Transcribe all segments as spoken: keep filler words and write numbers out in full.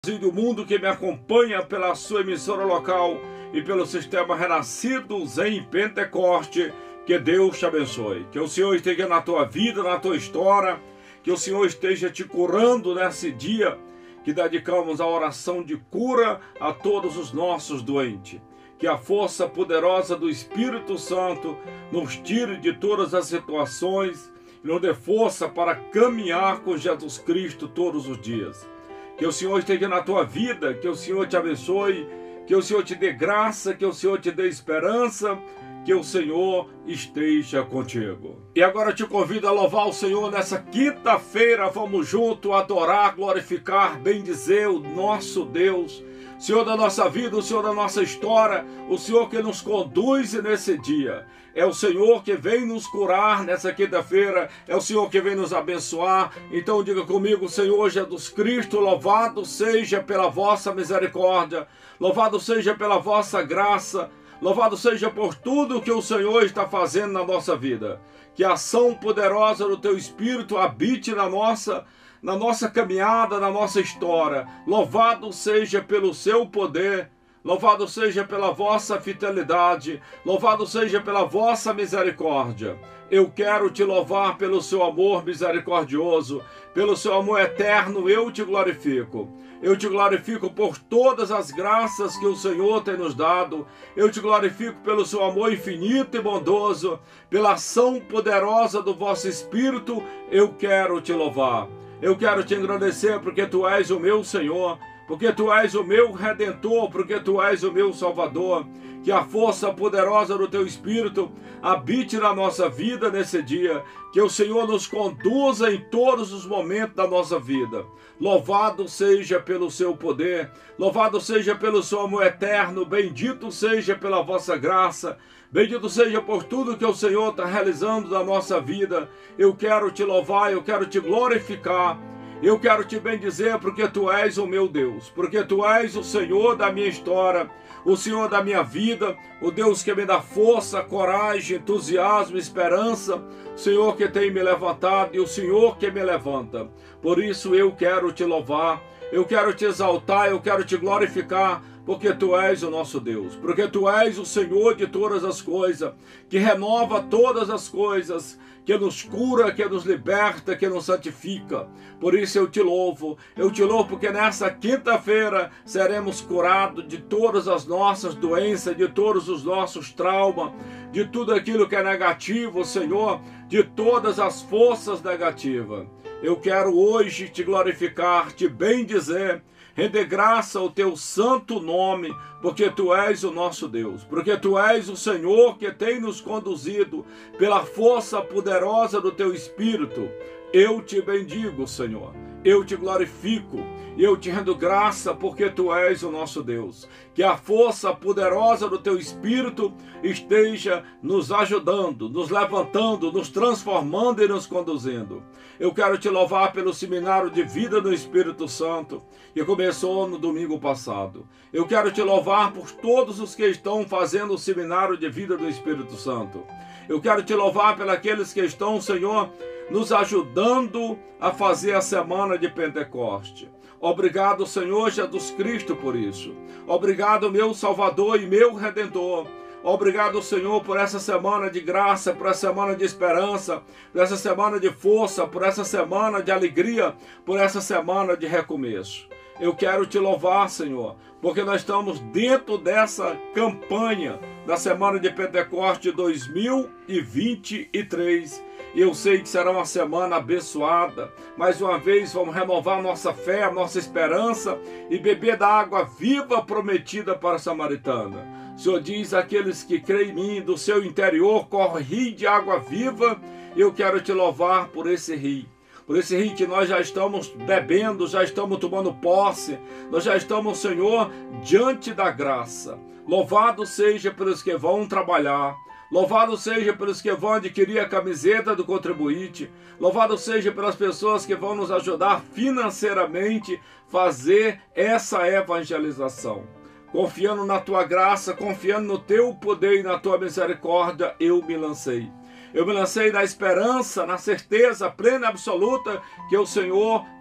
E do mundo que me acompanha pela sua emissora local e pelo sistema Renascidos em Pentecoste, que Deus te abençoe. Que o Senhor esteja na tua vida, na tua história, que o Senhor esteja te curando nesse dia que dedicamos a oração de cura a todos os nossos doentes. Que a força poderosa do Espírito Santo nos tire de todas as situações e nos dê força para caminhar com Jesus Cristo todos os dias. Que o Senhor esteja na tua vida, que o Senhor te abençoe, que o Senhor te dê graça, que o Senhor te dê esperança, que o Senhor esteja contigo. E agora eu te convido a louvar o Senhor nessa quinta-feira. Vamos junto adorar, glorificar, bendizer o nosso Deus, Senhor da nossa vida, o Senhor da nossa história, o Senhor que nos conduz nesse dia. É o Senhor que vem nos curar nessa quinta-feira, é o Senhor que vem nos abençoar. Então diga comigo: Senhor Jesus Cristo, louvado seja pela vossa misericórdia, louvado seja pela vossa graça, louvado seja por tudo que o Senhor está fazendo na nossa vida. Que a ação poderosa do teu Espírito habite na nossa na nossa caminhada, na nossa história. Louvado seja pelo seu poder, louvado seja pela vossa fidelidade, louvado seja pela vossa misericórdia. Eu quero te louvar pelo seu amor misericordioso, pelo seu amor eterno. Eu te glorifico. Eu te glorifico por todas as graças que o Senhor tem nos dado. Eu te glorifico pelo seu amor infinito e bondoso, pela ação poderosa do vosso Espírito. Eu quero te louvar. Eu quero te agradecer porque tu és o meu Senhor, porque tu és o meu Redentor, porque tu és o meu Salvador. Que a força poderosa do teu Espírito habite na nossa vida nesse dia. Que o Senhor nos conduza em todos os momentos da nossa vida. Louvado seja pelo seu poder, louvado seja pelo seu amor eterno, bendito seja pela vossa graça, bendito seja por tudo que o Senhor está realizando na nossa vida. Eu quero te louvar, eu quero te glorificar. Eu quero te bendizer porque tu és o meu Deus, porque tu és o Senhor da minha história, o Senhor da minha vida, o Deus que me dá força, coragem, entusiasmo, esperança, o Senhor que tem me levantado e o Senhor que me levanta. Por isso eu quero te louvar, eu quero te exaltar, eu quero te glorificar, porque tu és o nosso Deus, porque tu és o Senhor de todas as coisas, que renova todas as coisas, que nos cura, que nos liberta, que nos santifica. Por isso eu te louvo, eu te louvo porque nessa quinta-feira seremos curados de todas as nossas doenças, de todos os nossos traumas, de tudo aquilo que é negativo, Senhor, de todas as forças negativas. Eu quero hoje te glorificar, te bendizer, render graça ao teu santo nome, porque tu és o nosso Deus, porque tu és o Senhor que tem nos conduzido pela força poderosa do teu Espírito. Eu te bendigo, Senhor, eu te glorifico, eu te rendo graça porque tu és o nosso Deus. Que a força poderosa do teu Espírito esteja nos ajudando, nos levantando, nos transformando e nos conduzindo. Eu quero te louvar pelo seminário de vida do Espírito Santo, que começou no domingo passado. Eu quero te louvar por todos os que estão fazendo o seminário de vida do Espírito Santo. Eu quero te louvar pelos aqueles que estão, Senhor, nos ajudando a fazer a semana de Pentecoste. Obrigado, Senhor Jesus Cristo, por isso. Obrigado, meu Salvador e meu Redentor. Obrigado, Senhor, por essa semana de graça, por essa semana de esperança, por essa semana de força, por essa semana de alegria, por essa semana de recomeço. Eu quero te louvar, Senhor, porque nós estamos dentro dessa campanha da Semana de Pentecoste dois mil e vinte e três. E eu sei que será uma semana abençoada. Mais uma vez vamos renovar nossa fé, a nossa esperança e beber da água viva prometida para a samaritana. O Senhor diz: aqueles que creem em mim, do seu interior corre rio de água viva. E eu quero te louvar por esse rio. Por esse rio que nós já estamos bebendo, já estamos tomando posse, nós já estamos, Senhor, diante da graça. Louvado seja pelos que vão trabalhar, louvado seja pelos que vão adquirir a camiseta do contribuinte, louvado seja pelas pessoas que vão nos ajudar financeiramente a fazer essa evangelização. Confiando na tua graça, confiando no teu poder e na tua misericórdia, eu me lancei. Eu me lancei na esperança, na certeza plena e absoluta que o Senhor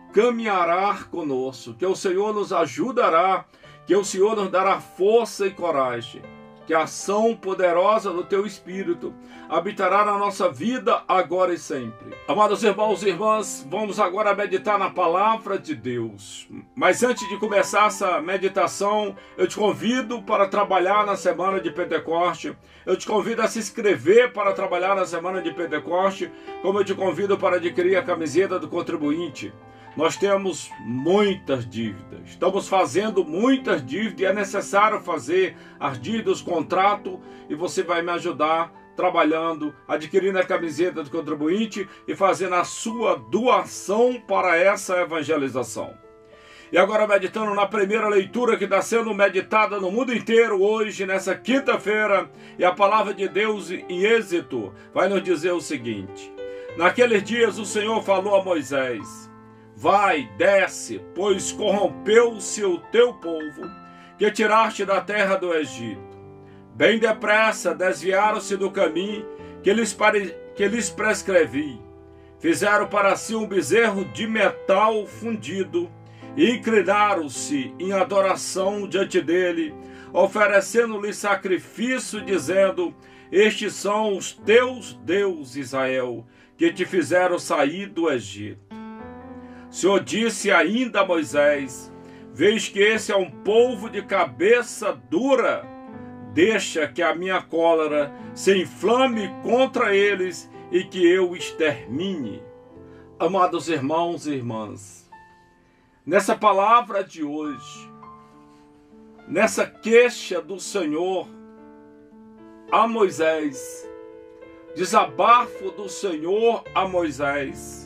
caminhará conosco, que o Senhor nos ajudará, que o Senhor nos dará força e coragem, que a ação poderosa do Teu Espírito habitará na nossa vida agora e sempre. Amados irmãos e irmãs, vamos agora meditar na Palavra de Deus. Mas antes de começar essa meditação, eu te convido para trabalhar na Semana de Pentecoste. Eu te convido a se inscrever para trabalhar na Semana de Pentecoste, como eu te convido para adquirir a camiseta do contribuinte. Nós temos muitas dívidas, estamos fazendo muitas dívidas e é necessário fazer as dívidas, contrato, e você vai me ajudar trabalhando, adquirindo a camiseta do contribuinte e fazendo a sua doação para essa evangelização. E agora meditando na primeira leitura que está sendo meditada no mundo inteiro hoje, nessa quinta-feira, e a palavra de Deus em Êxodo vai nos dizer o seguinte: naqueles dias o Senhor falou a Moisés: vai, desce, pois corrompeu-se o teu povo, que tiraste da terra do Egito. Bem depressa desviaram-se do caminho que lhes, pare... que lhes prescrevi. Fizeram para si um bezerro de metal fundido, e inclinaram-se em adoração diante dele, oferecendo-lhe sacrifício, dizendo: estes são os teus deuses, Israel, que te fizeram sair do Egito. O Senhor disse ainda a Moisés: veis que esse é um povo de cabeça dura, deixa que a minha cólera se inflame contra eles e que eu extermine. Amados irmãos e irmãs, nessa palavra de hoje, nessa queixa do Senhor a Moisés, desabafo do Senhor a Moisés,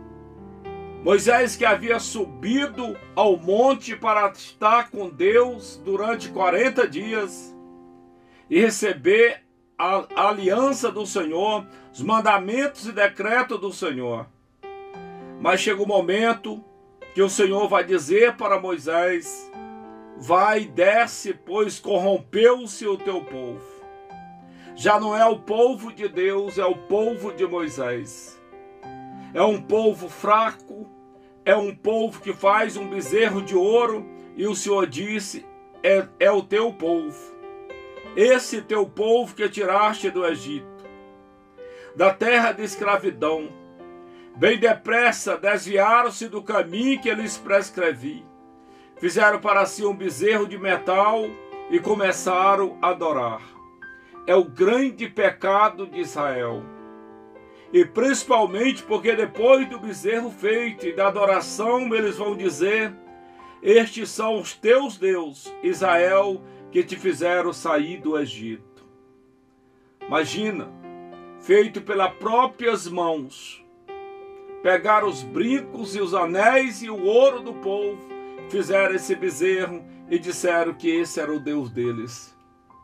Moisés, que havia subido ao monte para estar com Deus durante quarenta dias e receber a aliança do Senhor, os mandamentos e decretos do Senhor. Mas chega o momento que o Senhor vai dizer para Moisés: vai, desce, pois corrompeu-se o teu povo. Já não é o povo de Deus, é o povo de Moisés. É um povo fraco, é um povo que faz um bezerro de ouro, e o Senhor disse: é, é o teu povo, esse teu povo que tiraste do Egito, da terra de escravidão. Bem depressa desviaram-se do caminho que lhes prescrevi, fizeram para si um bezerro de metal e começaram a adorar. É o grande pecado de Israel. E principalmente porque depois do bezerro feito e da adoração, eles vão dizer: estes são os teus deuses, Israel, que te fizeram sair do Egito. Imagina, feito pelas próprias mãos, pegaram os brincos e os anéis e o ouro do povo, fizeram esse bezerro e disseram que esse era o Deus deles.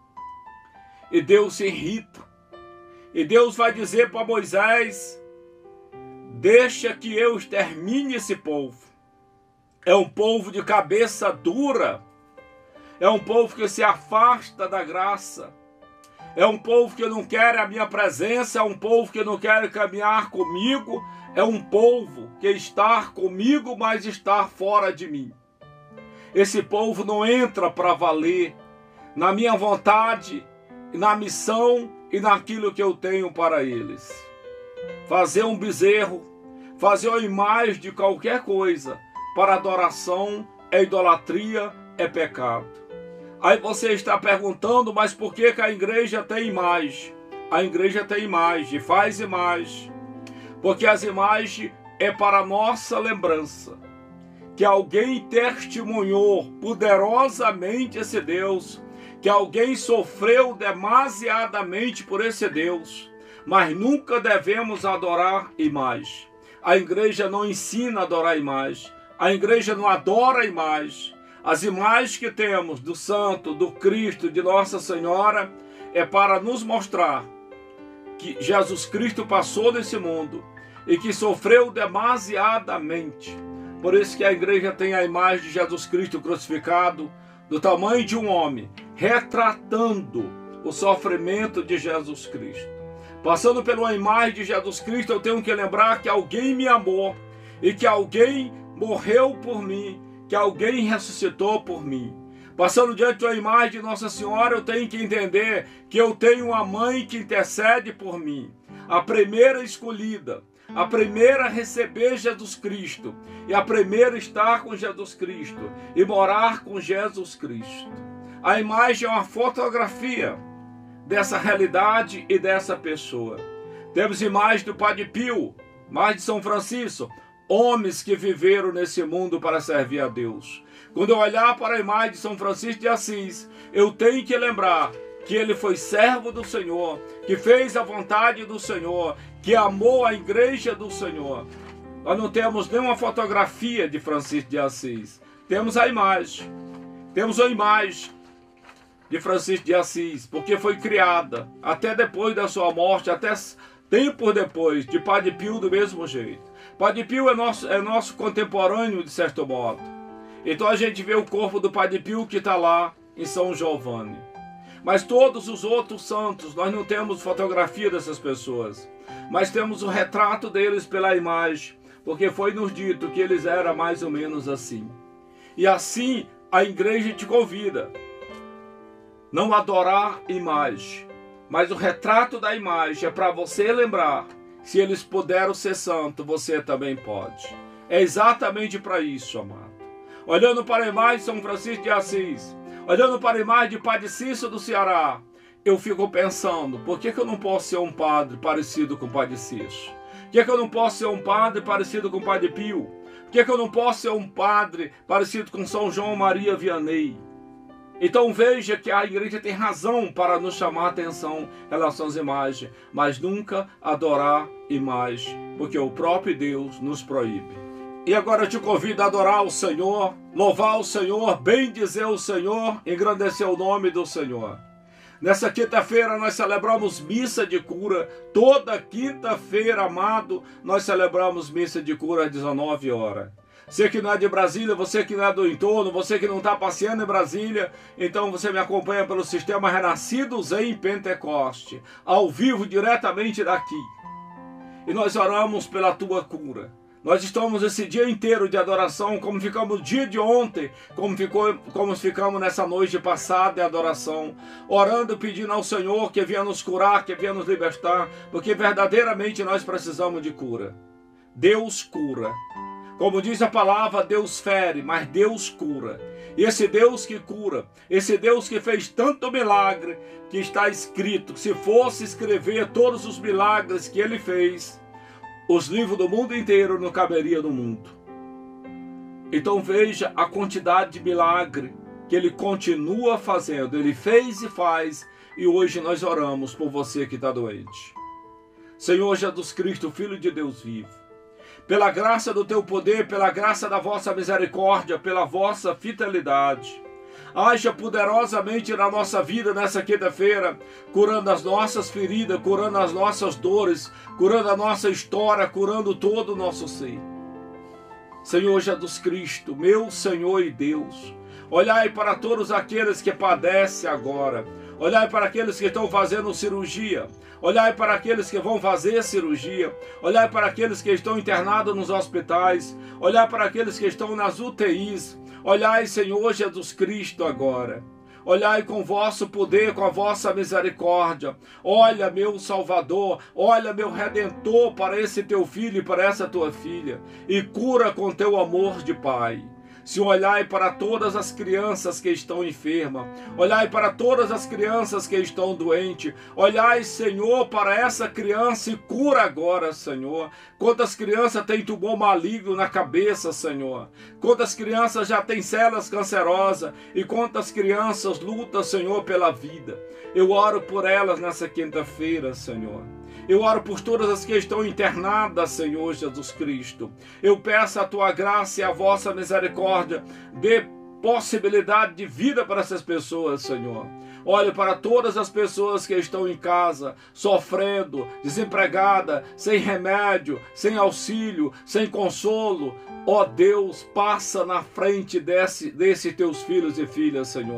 E Deus se irrita. E Deus vai dizer para Moisés: deixa que eu extermine esse povo. É um povo de cabeça dura. É um povo que se afasta da graça. É um povo que não quer a minha presença. É um povo que não quer caminhar comigo. É um povo que está comigo, mas está fora de mim. Esse povo não entra para valer na minha vontade, na missão e naquilo que eu tenho para eles. Fazer um bezerro, fazer uma imagem de qualquer coisa para adoração é idolatria, é pecado. Aí você está perguntando: mas por que que a igreja tem imagem? A igreja tem imagem, faz imagem, porque as imagens é para nossa lembrança, que alguém testemunhou poderosamente esse Deus, que alguém sofreu demasiadamente por esse Deus, mas nunca devemos adorar imagem. A igreja não ensina a adorar imagem, a igreja não adora imagem. As imagens que temos do Santo, do Cristo, de Nossa Senhora, é para nos mostrar que Jesus Cristo passou nesse mundo e que sofreu demasiadamente. Por isso que a igreja tem a imagem de Jesus Cristo crucificado, do tamanho de um homem, retratando o sofrimento de Jesus Cristo. Passando pela imagem de Jesus Cristo, eu tenho que lembrar que alguém me amou e que alguém morreu por mim, que alguém ressuscitou por mim. Passando diante da imagem de Nossa Senhora, eu tenho que entender que eu tenho uma mãe que intercede por mim. A primeira escolhida, a primeira a receber Jesus Cristo e a primeira a estar com Jesus Cristo e morar com Jesus Cristo. A imagem é uma fotografia dessa realidade e dessa pessoa. Temos imagens do Padre Pio, mais de São Francisco, homens que viveram nesse mundo para servir a Deus. Quando eu olhar para a imagem de São Francisco de Assis, eu tenho que lembrar que ele foi servo do Senhor, que fez a vontade do Senhor, que amou a igreja do Senhor. Nós não temos nenhuma fotografia de Francisco de Assis. Temos a imagem. Temos a imagem de Francisco de Assis, porque foi criada até depois da sua morte, até tempo depois, de Padre Pio do mesmo jeito. Padre Pio é nosso, é nosso contemporâneo, de certo modo. Então a gente vê o corpo do Padre Pio que está lá em São Giovanni. Mas todos os outros santos, nós não temos fotografia dessas pessoas, mas temos o retrato deles pela imagem, porque foi nos dito que eles eram mais ou menos assim. E assim a igreja te convida, não adorar imagem, mas o retrato da imagem é para você lembrar, se eles puderam ser santos, você também pode. É exatamente para isso, amado. Olhando para a imagem de São Francisco de Assis, olhando para a imagem de Padre Cícero do Ceará, eu fico pensando, por que que eu não posso ser um padre parecido com o Padre Cícero? Por que que eu não posso ser um padre parecido com o Padre Pio? Por que que eu não posso ser um padre parecido com São João Maria Vianney? Então veja que a igreja tem razão para nos chamar a atenção em relação às imagens, mas nunca adorar imagem, porque o próprio Deus nos proíbe. E agora eu te convido a adorar o Senhor, louvar o Senhor, bendizer o Senhor, engrandecer o nome do Senhor. Nessa quinta-feira nós celebramos missa de cura. Toda quinta-feira, amado, nós celebramos missa de cura às dezenove horas. Você que não é de Brasília, você que não é do entorno, você que não está passeando em Brasília, então você me acompanha pelo Sistema Renascidos em Pentecoste, ao vivo, diretamente daqui. E nós oramos pela tua cura. Nós estamos esse dia inteiro de adoração, como ficamos no dia de ontem, como, ficou, como ficamos nessa noite passada de adoração, orando, pedindo ao Senhor que venha nos curar, que venha nos libertar, porque verdadeiramente nós precisamos de cura. Deus cura. Como diz a palavra, Deus fere, mas Deus cura. E esse Deus que cura, esse Deus que fez tanto milagre, que está escrito, que se fosse escrever todos os milagres que ele fez, os livros do mundo inteiro não caberiam no mundo. Então veja a quantidade de milagre que ele continua fazendo. Ele fez e faz, e hoje nós oramos por você que está doente. Senhor Jesus Cristo, Filho de Deus vivo, pela graça do teu poder, pela graça da vossa misericórdia, pela vossa fidelidade, haja poderosamente na nossa vida nessa quinta-feira, curando as nossas feridas, curando as nossas dores, curando a nossa história, curando todo o nosso ser. Senhor Jesus Cristo, meu Senhor e Deus, olhai para todos aqueles que padecem agora, olhai para aqueles que estão fazendo cirurgia, olhai para aqueles que vão fazer cirurgia, olhai para aqueles que estão internados nos hospitais, olhai para aqueles que estão nas U T Is, olhai, Senhor Jesus Cristo, agora. Olhai com vosso poder, com a vossa misericórdia. Olha, meu Salvador, olha, meu Redentor, para esse teu filho e para essa tua filha, e cura com teu amor de Pai. Se olhai para todas as crianças que estão enfermas, olhai para todas as crianças que estão doentes, olhai, Senhor, para essa criança e cura agora, Senhor. Quantas crianças têm tumor maligno na cabeça, Senhor? Quantas crianças já têm células cancerosas? E quantas crianças lutam, Senhor, pela vida? Eu oro por elas nessa quinta-feira, Senhor. Eu oro por todas as que estão internadas, Senhor Jesus Cristo. Eu peço a tua graça e a vossa misericórdia. Dê possibilidade de vida para essas pessoas, Senhor. Olhe para todas as pessoas que estão em casa, sofrendo, desempregada, sem remédio, sem auxílio, sem consolo. Ó Deus, passa na frente desse, desses teus filhos e filhas, Senhor.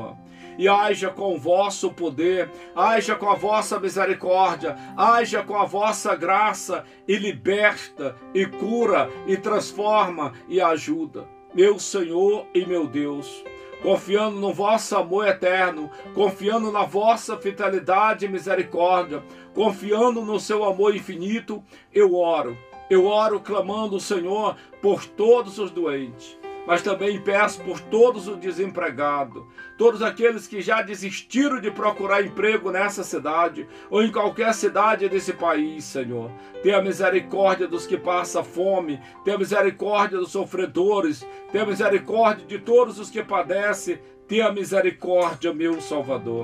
e haja com o vosso poder, haja com a vossa misericórdia, haja com a vossa graça e liberta, e cura, e transforma, e ajuda. Meu Senhor e meu Deus, confiando no vosso amor eterno, confiando na vossa fidelidade e misericórdia, confiando no seu amor infinito, eu oro. Eu oro clamando o Senhor por todos os doentes, mas também peço por todos os desempregados, todos aqueles que já desistiram de procurar emprego nessa cidade ou em qualquer cidade desse país, Senhor. Tenha misericórdia dos que passam fome, tenha misericórdia dos sofredores, tenha misericórdia de todos os que padecem, tenha misericórdia, meu Salvador.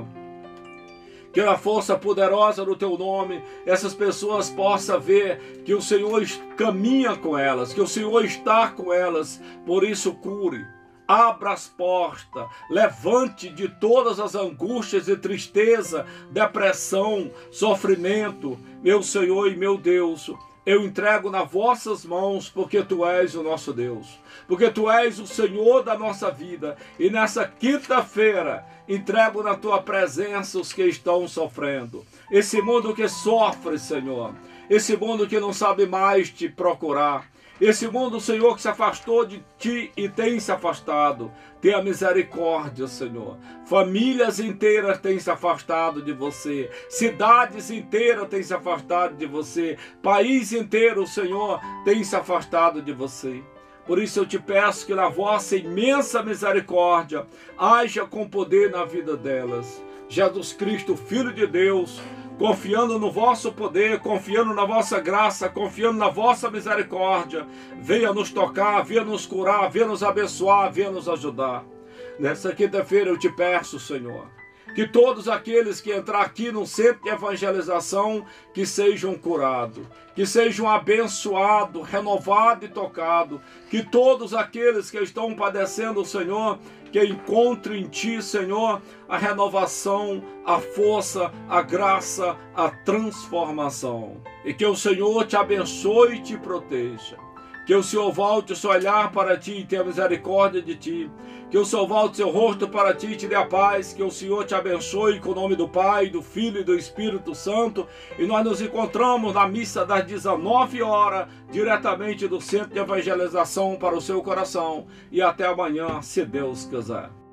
Que na força poderosa do teu nome, essas pessoas possam ver que o Senhor caminha com elas, que o Senhor está com elas. Por isso, cure, abra as portas, levante de todas as angústias e tristeza, depressão, sofrimento. Meu Senhor e meu Deus, eu entrego nas vossas mãos, porque Tu és o nosso Deus, porque Tu és o Senhor da nossa vida. E nessa quinta-feira, entrego na Tua presença os que estão sofrendo. Esse mundo que sofre, Senhor. Esse mundo que não sabe mais Te procurar. Esse mundo, Senhor, que se afastou de Ti e tem se afastado. Tenha misericórdia, Senhor. Famílias inteiras têm se afastado de Você. Cidades inteiras têm se afastado de Você. País inteiro, Senhor, tem se afastado de Você. Por isso eu te peço que na vossa imensa misericórdia haja com poder na vida delas. Jesus Cristo, Filho de Deus, confiando no vosso poder, confiando na vossa graça, confiando na vossa misericórdia, venha nos tocar, venha nos curar, venha nos abençoar, venha nos ajudar. Nessa quinta-feira eu te peço, Senhor, que todos aqueles que entrar aqui no centro de evangelização, que sejam curados, que sejam abençoados, renovados e tocados, que todos aqueles que estão padecendo, Senhor, que encontrem em Ti, Senhor, a renovação, a força, a graça, a transformação. E que o Senhor te abençoe e te proteja. Que o Senhor volte o seu olhar para Ti e tenha misericórdia de Ti. Que o Senhor volte o seu rosto para Ti e te dê a paz. Que o Senhor te abençoe com o nome do Pai, do Filho e do Espírito Santo. E nós nos encontramos na missa das dezenove horas, diretamente do Centro de Evangelização para o seu coração. E até amanhã, se Deus quiser.